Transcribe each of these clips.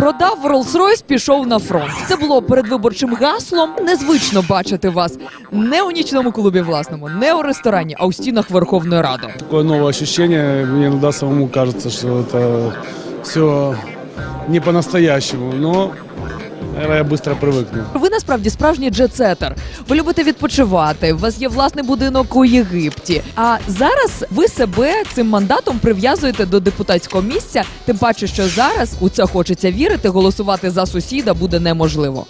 Продав Rolls-Royce, пішов на фронт. Це було передвиборчим гаслом. Незвично бачити вас не у нічному клубі власному, не у ресторані, а у стінах Верховної Ради. Такое новое ощущение, мне иногда самому кажется, что это все не по-настоящему, но наверное, я быстро привыкну. Ви насправді справжній джетсетер. Ви любите відпочивати, у вас є власний будинок у Єгипті. А зараз ви себе цим мандатом прив'язуєте до депутатського місця, тим паче, що зараз у це хочеться вірити, голосувати за сусіда буде неможливо.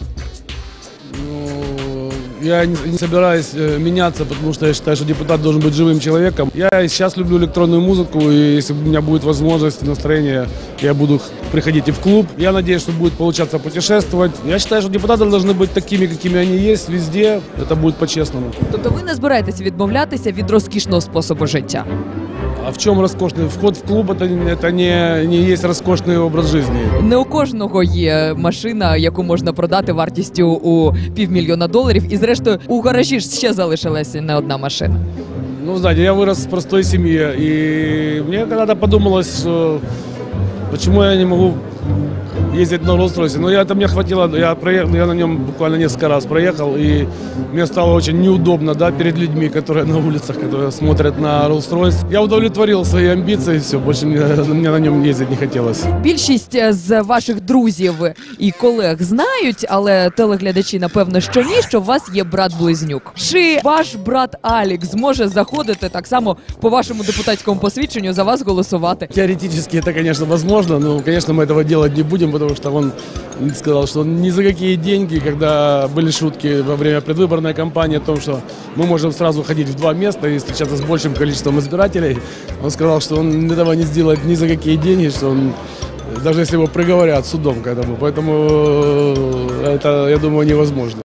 Я не собираюсь меняться, потому что я считаю, что депутат должен быть живым человеком. Я сейчас люблю электронную музыку, и если у меня будет возможность и настроение, я буду приходить и в клуб. Я надеюсь, что будет получаться путешествовать. Я считаю, что депутаты должны быть такими, какими они есть, везде. Это будет по-честному. Тобто ви не збираєтеся відмовлятися від розкішного способу життя? А в чем роскошный? Вход в клуб это не есть роскошный образ жизни. Не у кожного є машина, яку можна продати вартістю у $500 000, і зрештою у гаражі ж ще залишилася не одна машина. Ну, знаете, я вырос в простой семье, и мне когда-то подумалось, что почему я не могу ездить на Rolls-Royce. Но это мне хватило, я на нем буквально несколько раз проехал, и мне стало очень неудобно, да, перед людьми, которые на улицах, которые смотрят на Rolls-Royce. Я удовлетворил свои амбиции, все, больше мне на нем ездить не хотелось. Більшість з ваших друзів і колег знають, але телеглядачі, напевно, що ні, що у вас є брат-близнюк. Чи ваш брат Алік зможе заходити так само по вашому депутатському посвідченню за вас голосувати? Теоретически это, конечно, возможно, но, конечно, мы этого делать не будем, потому что он сказал, что ни за какие деньги, когда были шутки во время предвыборной кампании о том, что мы можем сразу ходить в два места и встречаться с большим количеством избирателей, он сказал, что он этого не сделает ни за какие деньги, что он, даже если его приговорят судом к этому, поэтому это, я думаю, невозможно.